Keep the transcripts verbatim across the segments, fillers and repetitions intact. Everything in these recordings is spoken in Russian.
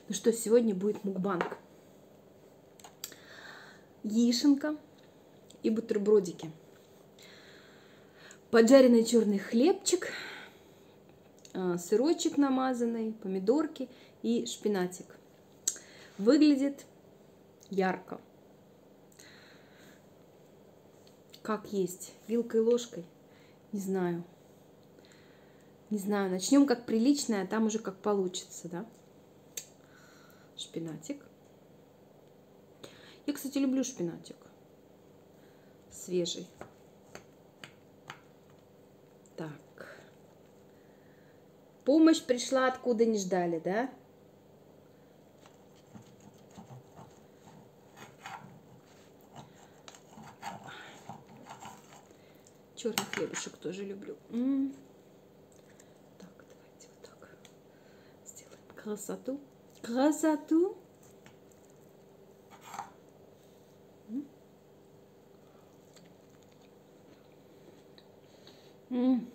Ну что, сегодня будет мукбанг. Яишенка и бутербродики. Поджаренный черный хлебчик, сырочек намазанный, помидорки и шпинатик. Выглядит ярко. Как есть, вилкой, ложкой, не знаю. Не знаю, начнем как приличное, а там уже как получится, да? Шпинатик. Я, кстати, люблю шпинатик. Свежий. Так. Помощь пришла, откуда не ждали, да? Черный хлебушек тоже люблю. М-м. Так, давайте вот так сделаем красоту. Красоту. М-м.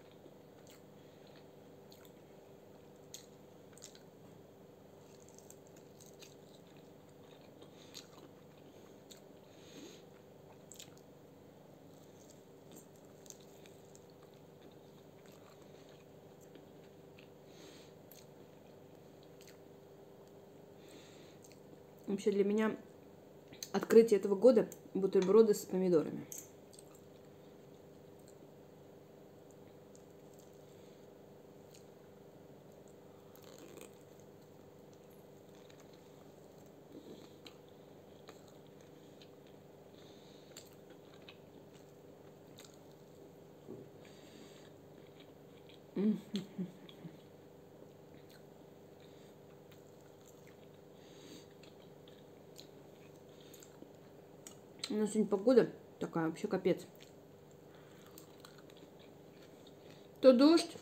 Вообще для меня открытие этого года бутерброды с помидорами. У нас сегодня погода такая, вообще капец. То дождь,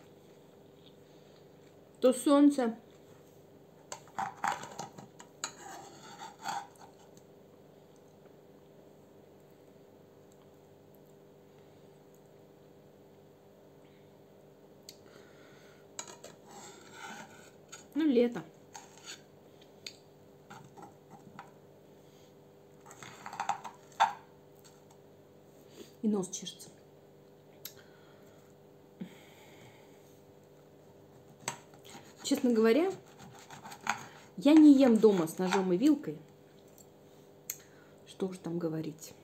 то солнце. Ну, лето. И нос чешется. Честно говоря, я не ем дома с ножом и вилкой. Что уж там говорить.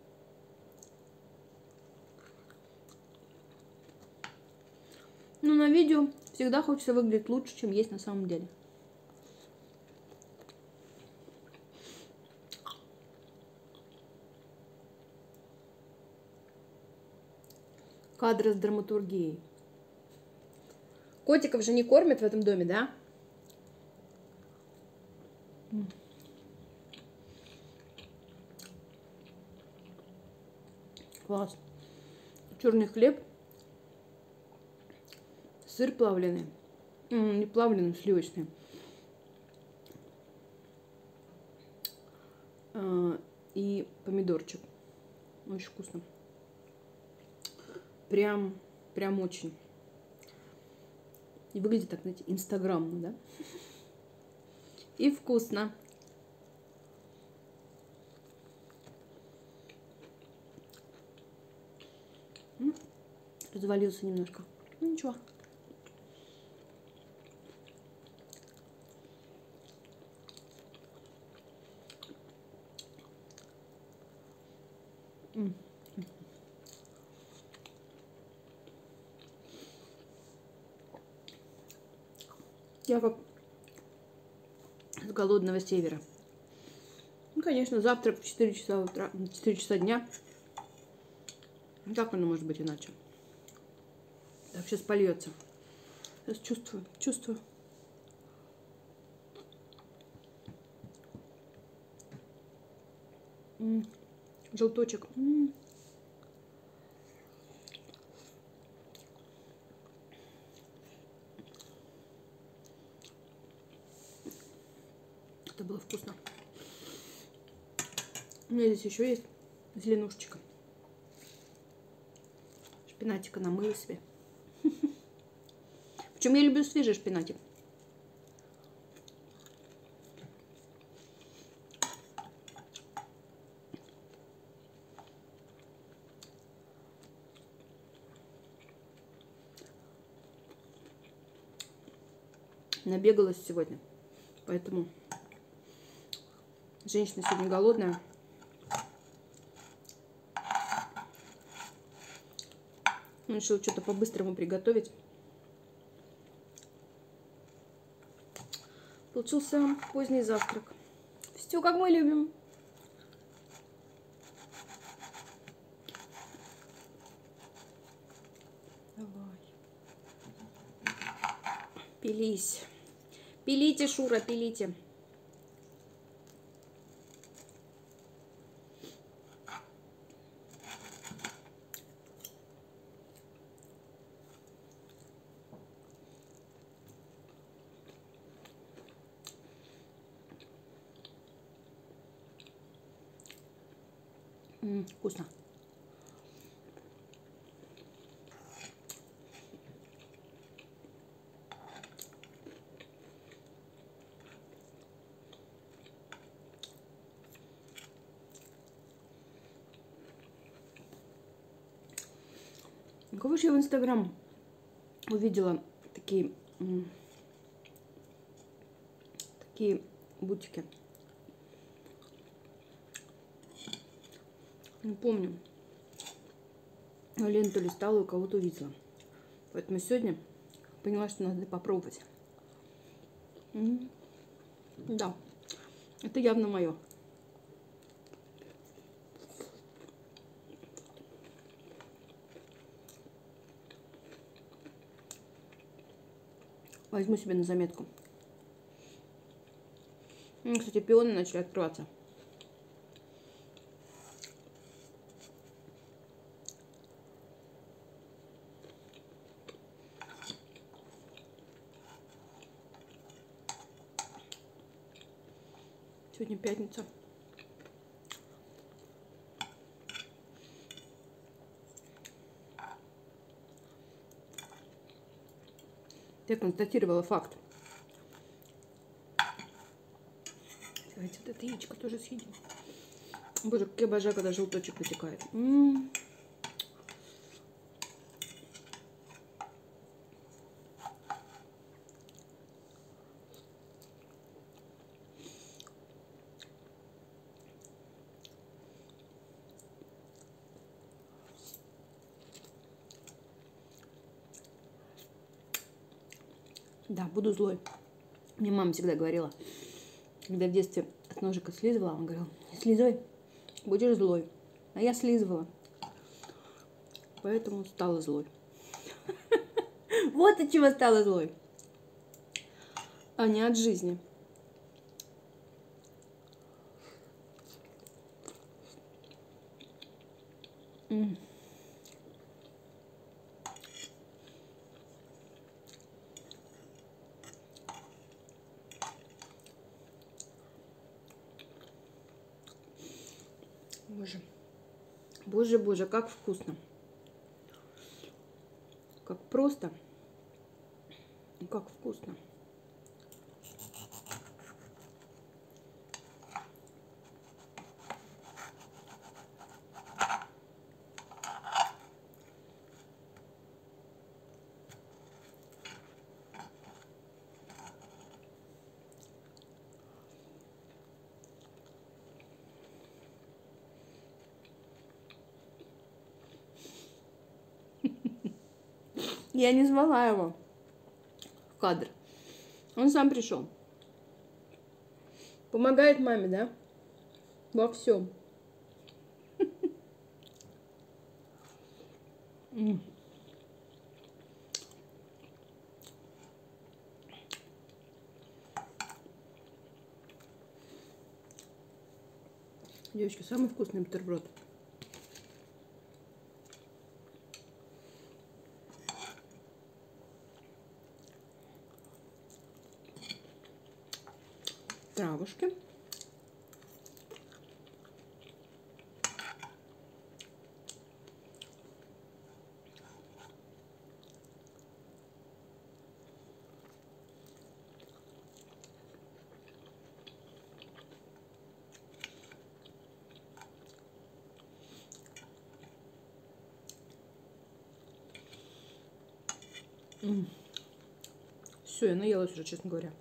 Но на видео всегда хочется выглядеть лучше, чем есть на самом деле. Кадры с драматургией. Котиков же не кормят в этом доме, да? Класс. Черный хлеб. Сыр плавленый. М-м, не плавленый, сливочный. А, и помидорчик. Очень вкусно. Прям, прям очень. И выглядит так, знаете, инстаграмно, да? И вкусно. М-м, развалился немножко. Ну, ничего. М-м. Я как с голодного севера. Ну, конечно, завтрак в четыре часа утра, четыре часа дня. Как оно может быть иначе? Так, сейчас польется. Сейчас чувствую, чувствую. М-м, желточек. М-м. Это было вкусно. У меня здесь еще есть зеленушечка. Шпинатика намыла себе. Причем я люблю свежий шпинатик. Набегалась сегодня. Поэтому женщина сегодня голодная. Решила что-то по-быстрому приготовить. Получился поздний завтрак. Все, как мы любим. Давай. Пились. Пилите, Шура, пилите. М-м, вкусно. У кого же я в Инстаграм увидела такие, такие бутики? Не помню. Ленту листала, у кого-то увидела. Поэтому сегодня поняла, что надо попробовать. М-м. Да, это явно мое. Возьму себе на заметку. М, кстати, пионы начали открываться. Сегодня пятница. Я констатировала факт. Давайте вот это яичко тоже съедим. Боже, как я обожаю, когда желточек вытекает. М-м-м. Да, буду злой. Мне мама всегда говорила, когда в детстве от ножика слизывала, она говорила: не слизывай, будешь злой. А я слизывала. Поэтому стала злой. Вот от чего стала злой. А не от жизни. М. Боже. Боже, боже, как вкусно. Как просто. И как вкусно. Я не звала его в кадр. Он сам пришел. Помогает маме, да? Во всем. Девочки, самый вкусный бутерброд. Травушки. Все, я наелась уже, честно говоря.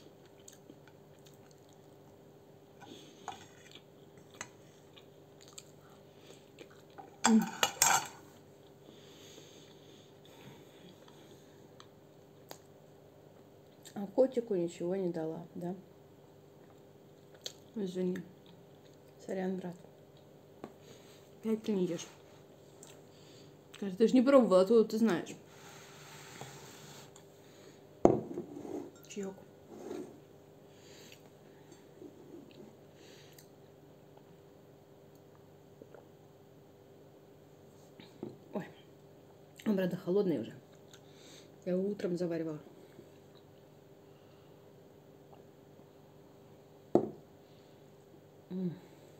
А котику ничего не дала, да? Извини. Сорян, брат. Опять ты не ешь. Скажи, ты же не пробовала, а то ты знаешь. Чаек. Ой, он, правда, холодный уже. Я его утром заваривала. М.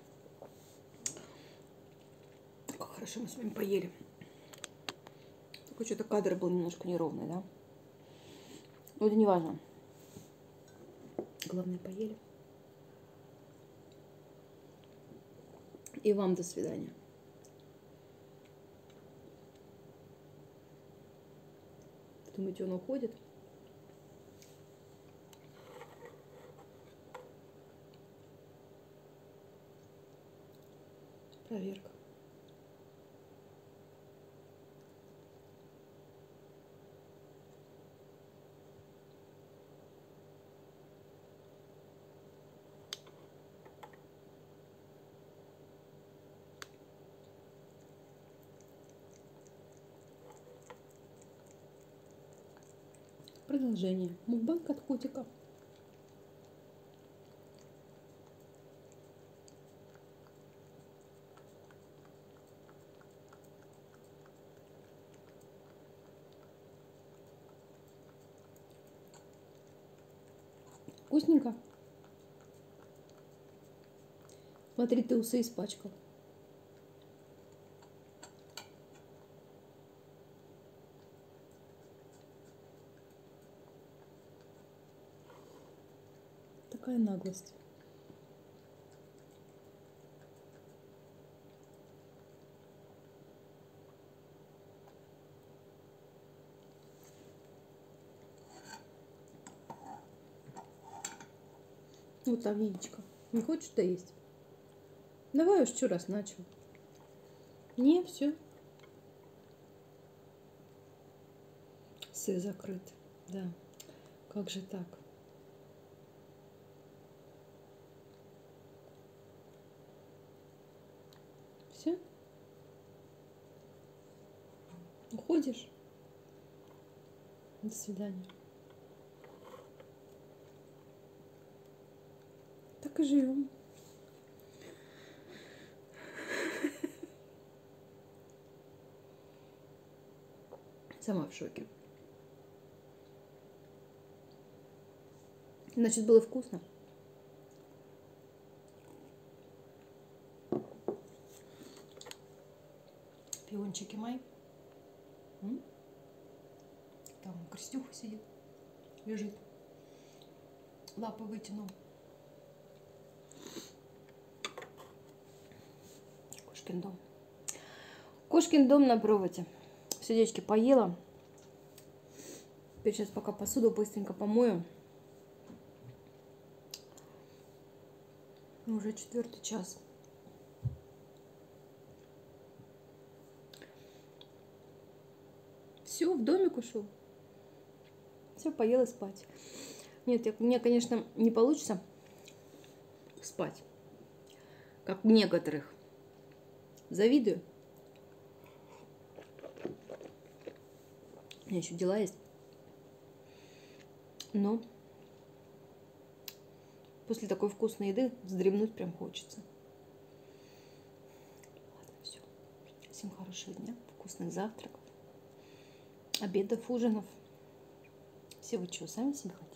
Как хорошо мы с вами поели. Только что-то кадр был немножко неровный, да? Но это не важно. Главное, поели. И вам до свидания. Думаете, он уходит? Проверка. Продолжение. Мукбанг от котика. Вкусненько. Смотри, ты усы испачкал. Такая наглость. Вот там яичко. Не хочешь доесть? Давай уж что раз начал. Не, все. Сы закрыт. Да. Как же так? Все? Уходишь? До свидания. Так и живем. Сама в шоке. Значит, было вкусно. Пиончики мои. М? Там Крестюха сидит, лежит. Лапы вытянул. Кошкин дом. Кошкин дом на проводе. Сердечки поела. Теперь сейчас пока посуду быстренько помою. Уже четвертый час. Все, в домик ушел. Все, поела спать. Нет, я, мне, конечно, не получится спать, как некоторых. Завидую. У меня еще дела есть. Но после такой вкусной еды вздремнуть прям хочется. Ладно, все. Всем хорошего дня, вкусных завтраков, обедов, ужинов. Всего, чего сами себе хотите.